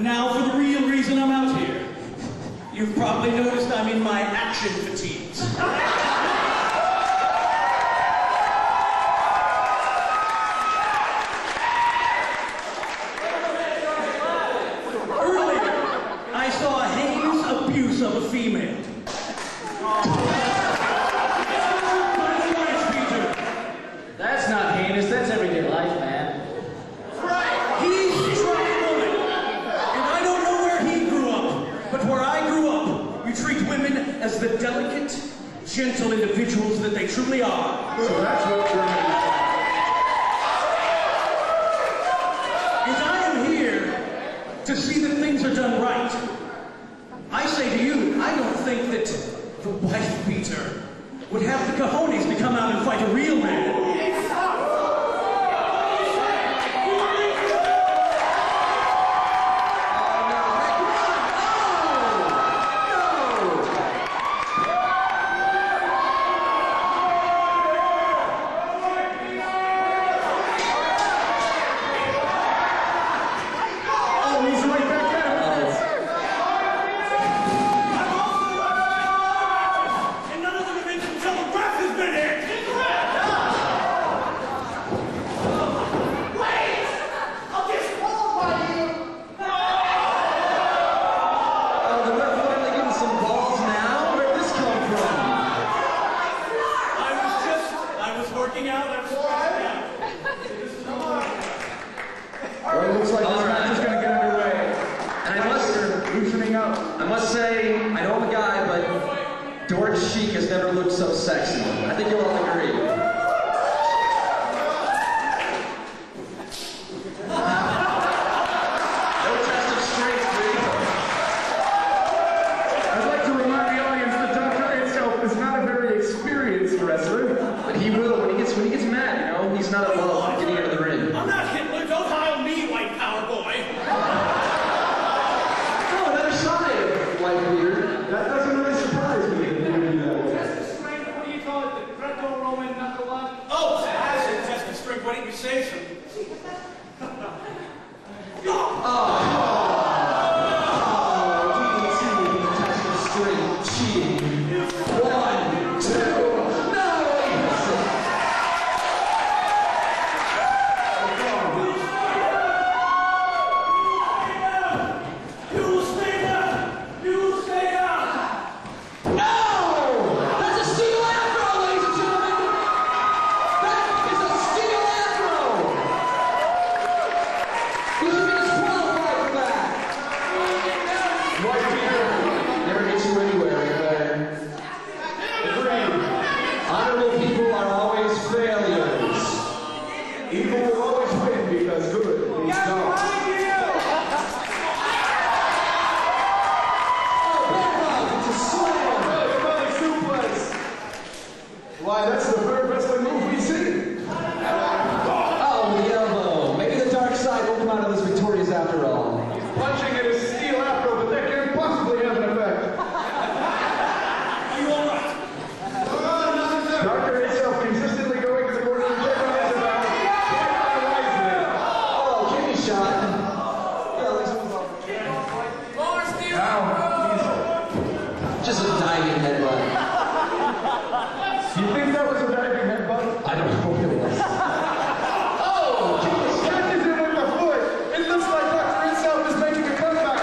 Now for the real reason I'm out here. You've probably noticed I'm in my action fatigues. Earlier, I saw a heinous abuse of a female. That's not heinous, that's everyday life, man. He's trouble woman. And I don't know where he grew up, but where I grew up, we treat women as the delicate, gentle individuals that they truly are. So that's what Germany is. And I am here to see that things are done right. I say to you, I don't think that the wife beater would have the cojones to come out and fight a real man. I must say, I know I'm a guy, but George Sheik has never looked so sexy. I think you'll all agree. No test of strength, please. I'd like to remind the audience that Dr. himself is not a very experienced wrestler. But he will when he gets mad, you know? He's not above getting into the ring. I'm not Hitler, don't heil me, white power boy. White beard. That doesn't really surprise me. Test of strength, what do you call it? The Greco-Roman knuckle up? Oh, acid test of strength, why didn't you say so? Why, that's the third wrestling move we've seen. Oh, the elbow. Maybe the dark side will come out of this victorious after all. He's punching at his steel afro, but that can't possibly have an effect. Are you all right? Dr. himself consistently going to the corner and check on his about. Oh, kidney shot. Just a diving headbutt. You think that was a diving headbutt? I don't know what it was. Oh! He catches him with the foot. It looks like Dr. himself is making a comeback.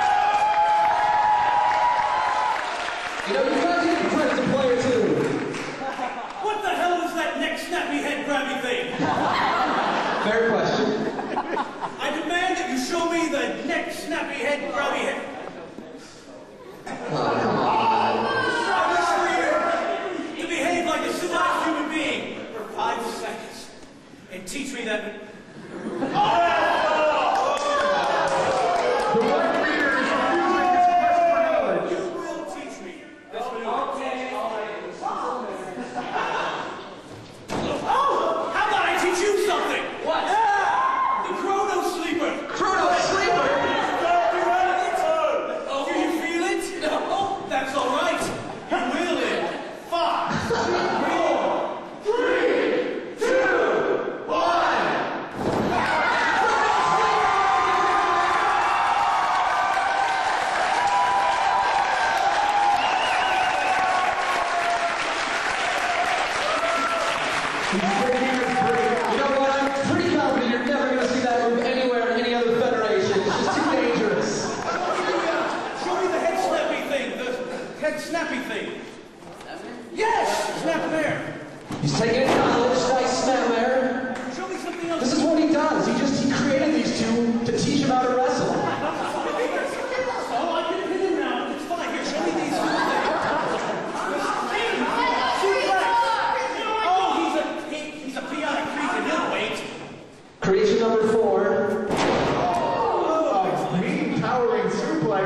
You know, you gotta give him credit to player too. What the hell was that neck snappy head grabby thing? Fair question. I demand that you show me the neck snappy head grabby head. Oh, come on. I'm asking you to behave like a civilized human being for 5 seconds and teach me that. The white leader is refusing his quest for knowledge. You will teach me this maneuver. Oh, how about I teach you something? What? The Chrono Sleeper. Chrono Sleeper?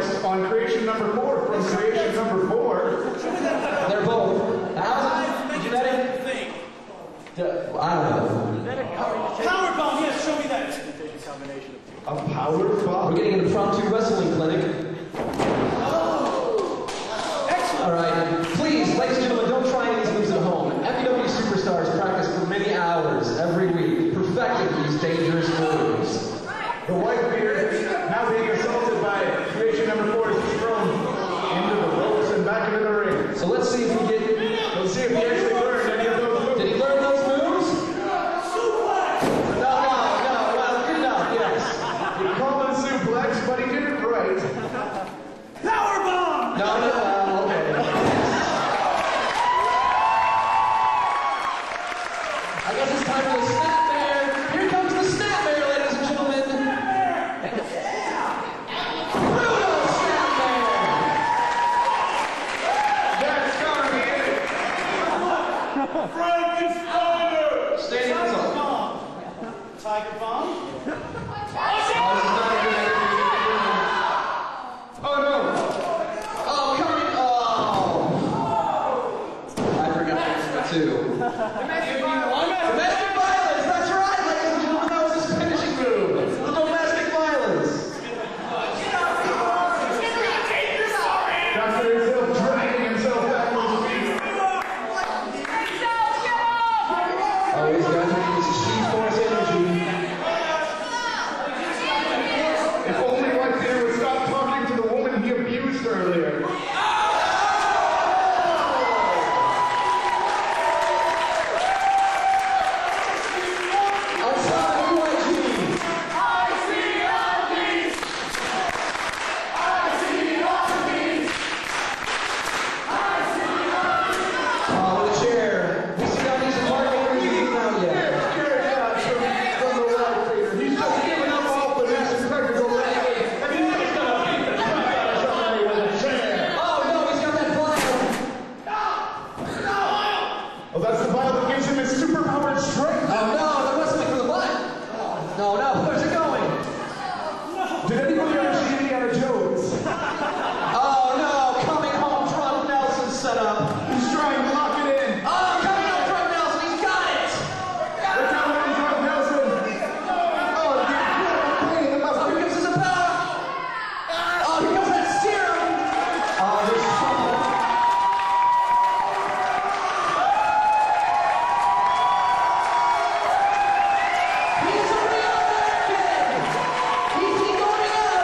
suplex on creation number 4 from creation number 4. They're both. How's it? Genetic? Thing. I don't know. Powerbomb, yes, show me that. A power bomb. We're getting an impromptu wrestling clinic. Excellent. All right. Please, ladies and gentlemen, don't try any of these moves at home. FEW superstars practice for many hours every week, perfecting these dangerous moves. The white beard, now being assaulted by creation number 4, is thrown into the ropes and back into the ring. So let's see if we get. Let's see if he actually learned any of those moves. Did he learn those moves? Suplex. No. Well, good enough. Yes. He called it suplex, but he did it right. Powerbomb. No. Okay. I guess it's time for the snapmare. Here comes the snapmare, ladies and gentlemen. Brutal snapmare. That's gonna be it. Frankensteiner. Standing Tiger tall. bomb. Tiger bomb. Oh, this is not a good idea. Oh no. Oh, coming. Oh. I forgot that too. Domestic violence. That's right, ladies and gentlemen. That was his finishing move. The domestic violence. Dr. himself dragging himself back on his feet. Oh, he's got to use his Chief Force energy. If only White Beard would stop talking to the woman he abused earlier. Outside UIG. Oh, the chair. We see how these apartment reviews now yet. From the White Beard. He's just giving up all finesse and technical wrestling, and he's just gonna beat the crap out of somebody with a chair. Oh no, he's got that vial. Oh, that's the vial that gives him his superpowered strength. Oh no, they're wrestling for the butt. No, where's it going? Did anybody ever see Indiana Jones? Oh no, coming home drunk Nelson set up. He's trying to lock it in. Oh, coming home drunk Nelson, he's got it. Look out, ladies and Nelson. Oh, the incredible pain that must Oh, be. here comes Isabella. Oh, here comes that serum. Oh, there's trouble. He's a real American. He's going up.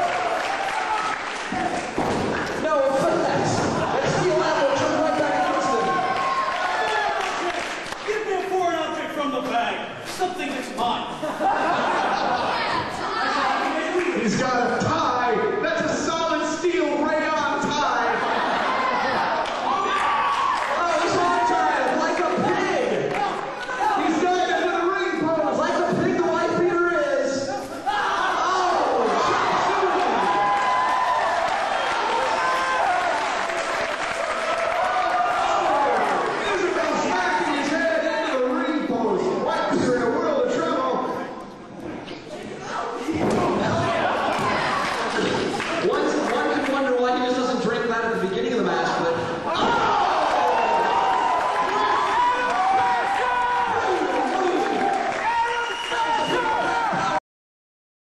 No offense. That steel apple turned right back against him. Give me a foreign object from the bag. Something that's mine. He's got a